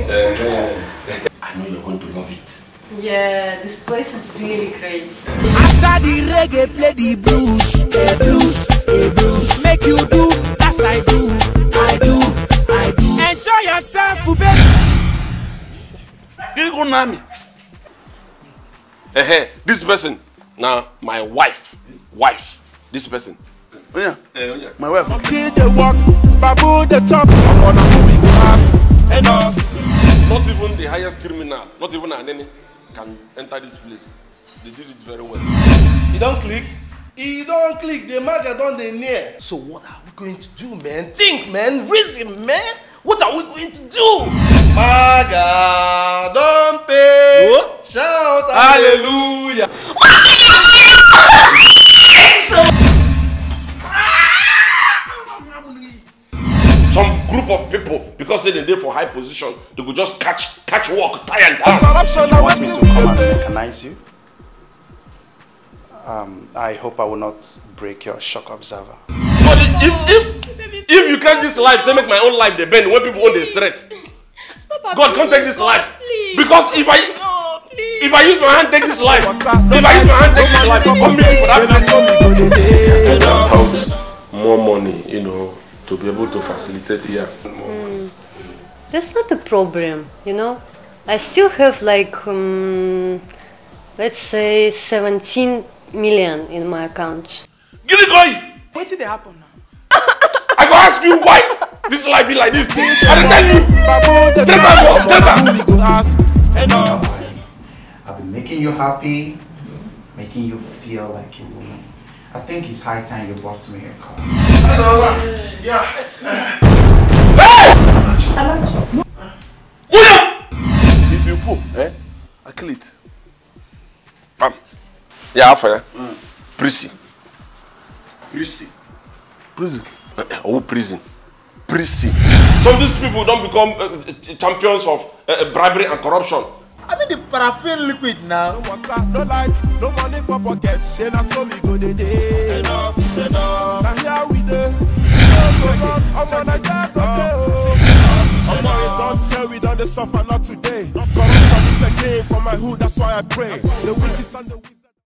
I know you're going to love it. Yeah, this place is really great. After the reggae, play the blues. The blues, the blues. Make you do as I do. I do. Enjoy yourself, baby. You go nami. This person, now my wife. This person. Oh yeah, my wife. Kill the walk, babu the top. I'm on a movie class. Enough. Not even the highest criminal, not even an enemy, can enter this place. They did it very well. You don't click? You don't click. The market on the near. So what are we going to do, man? Think, man. Reason, man. What are we going to do? Maga, don't pay. What? Shout hallelujah. Some group of people, because they're there for high position, they could just catch walk, tie and down. You want me to come and recognize you? I hope I will not break your shock absorber. But if you can't this life, say make my own life the bend when people own the stress. God can't take this life. Please. Because if I use my hand take this life, if I use my hand take this life, I'm coming for that place. More money, you know, to be able to facilitate here. that's not a problem, you know. I still have like, let's say 17 million in my account. Get it going! What did they happen now? I go ask you why this life be like this. I tell you. I've been making you happy, making you feel like a woman. I think it's high time you bought me a car. Yeah. Alahaji. If you pull, I kill it. Yeah, after Precy. Oh, prison. Precy. Some of these people don't become champions of bribery and corruption. I mean the paraffin liquid now. No water, no lights, no money for pocket. She na so we go the day. Enough is enough. Now here we go. I'm gonna die today. Don't tell we done the suffer not today. Corruption is a game for my hood, that's why I pray. The witches and the